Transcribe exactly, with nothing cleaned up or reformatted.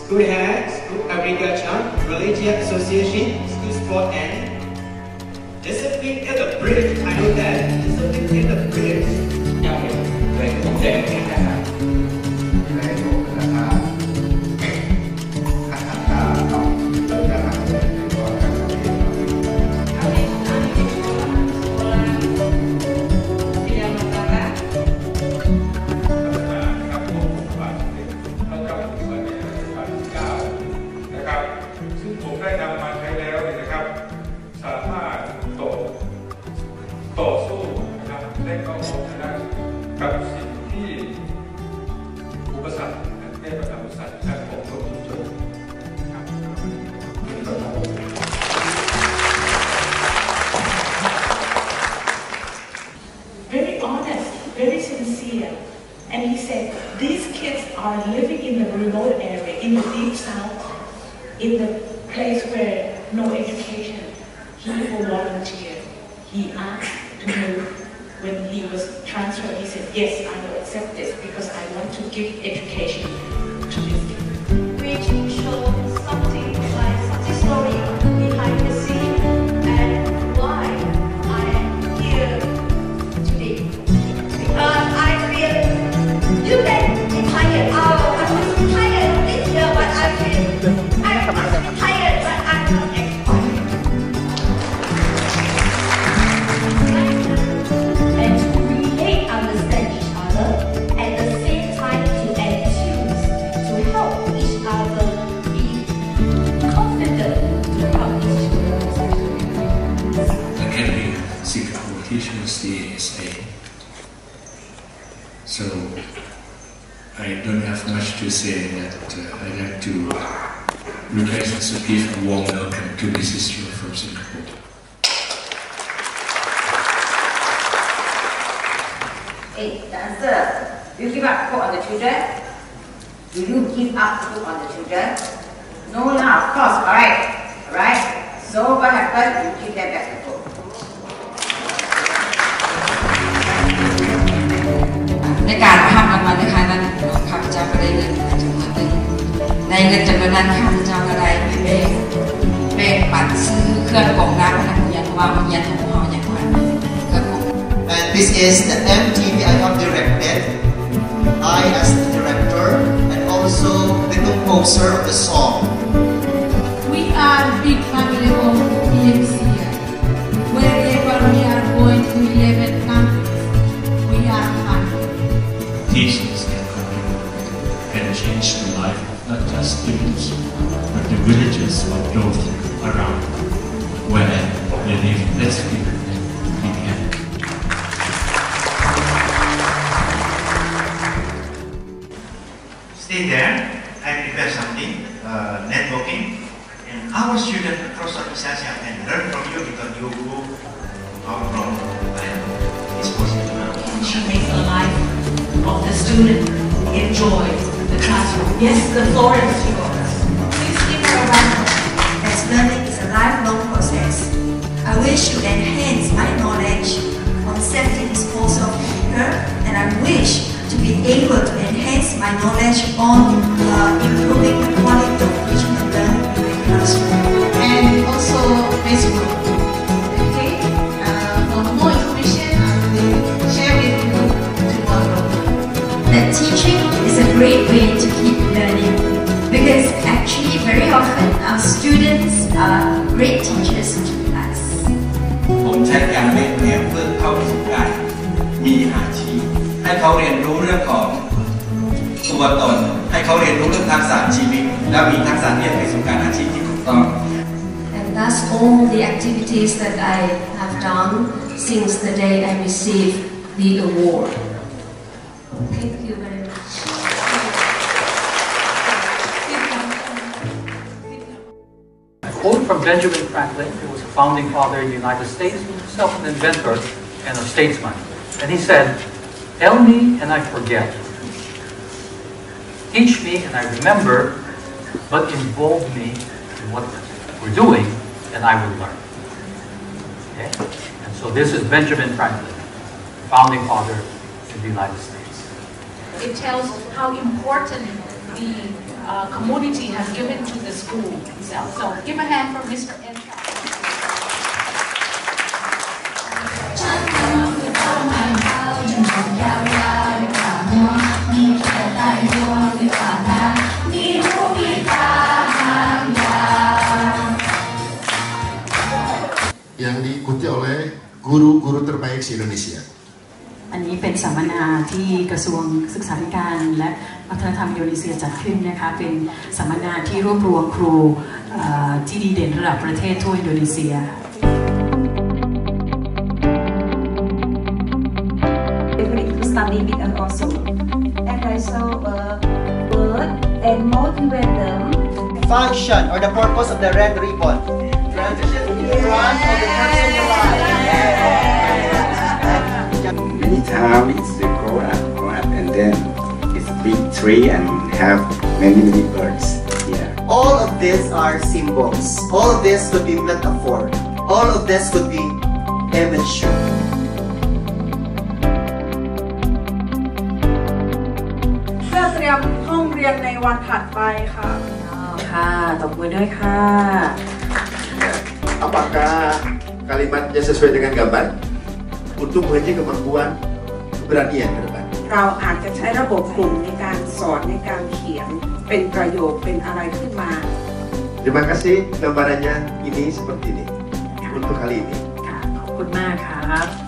School Head, School Agriculture, Religious Association, School Sport and Discipline in the Bridge. I know that. Discipline in the Bridge. Yeah, okay. Very good. Very honest, very sincere. And he said, these kids are living in the remote area, in the deep south, in the place where no education. He will volunteer. He asked to move. When he was transferred, he said, yes, I will accept this because I want to give education to these kids. Which shows something like such story behind the scene and why I am here today. Because I feel you can be tired. Oh, I'm tired this year, but I feel I'm tired, but I'm not expired. And to really understand each other, at the same time to enthuse, to help each other be confident to help each other. Academy Singapore Teachers Day is a so I don't have much to say that uh, I'd like to request to give a warm welcome to Missus Chua from Singapore. Hey, the answer. Do you give up hope on the children? Do you give up hope on the children? No lah, of course, alright. Alright. So what happened? You give them back the hope. ในการทำรางวัลนะคะนั้นข้าพเจ้าก็ได้เงินจำนวนหนึ่งในเงินจำนวนนั้นข้าพเจ้าก็ได้ไปแบ่งแบ่งปันซื้อเครื่องกรองน้ำให้นักเรียนว่าโรงเรียนของเราอย่างไรเครื่องกรอง And this is the M T V I have directed. I as the director and also the composer of the song. We are big family of P M C. Wherever we are going to eleven countries, we are family. Teachers can contribute, can change the life of not just students, but the villages of those around where they live. Let's give them a big hand. Stay there, I prepare something, uh, networking, and our students across Southeast Asia can learn from you because you go out from where it's possible now. She makes the life of the student enjoy the classroom. Yes, the Florence Florence. Please give her a round of applause. As learning is a lifelong process, I wish to enhance my knowledge on safety disposal of liquor, and I wish to be able to enhance my knowledge on uh, improving the quality of teaching and learning in my classroom. And also Facebook. Okay? Uh, for more information, I will share with you tomorrow. That teaching is a great way to keep learning, because actually very often our students are great teachers to us. ผมใช้การเล่นเนี่ยเพื่อเข้าสู่การมีอาชีพให้เขาเรียนรู้เรื่องของตัวตนให้เขาเรียนรู้เรื่องทักษะชีวิตและมีทักษะที่จะไปสู่การอาชีพที่ถูกต้อง And that's all the activities that I have done since the day I received the award. Thank you very much. A quote from Benjamin Franklin, who was a founding father of the United States, who was himself an inventor and a statesman. And he said, "Tell me and I forget. Teach me and I remember, but involve me in what we're doing and I will learn." Okay? And so this is Benjamin Franklin, founding father of the United States. It tells how important the uh, community has given to the school itself. So give a hand for Mister N. yang diikuti oleh guru-guru terbaik di Indonesia. อันนี้เป็นสัมมนาที่กระทรวงศึกษาธิการและวัฒนธรรมอินโดนีเซียจัดขึ้นนะคะเป็นสัมมนาที่รวบรวมครูที่ดีเด่นระดับประเทศทั่วอินโดนีเซีย Study with us also, and I saw a word and motivate them. Function or the purpose of the red ribbon. Transition in front of the person you love. Many times it's grow up, grow up, and then it's a big tree and have many many birds here. All of these are symbols. All of this could be metaphor. All of this could be imagery. เพื่อเตรียมห้องเรียนในวันถัดไปค่ะค่ะตบมือด้วยค่ะ Apakah kalimatnya sesuai dengan gambar untuk mengaji kemampuan keberanian ke depan? เราอาจจะใช้ระบบกลุ่มในการสอนในการเขียนเป็นประโยคเป็นอะไรขึ้นมา Terima kasih gambarannya ini seperti ini untuk kali ini. ขอบคุณมากครับ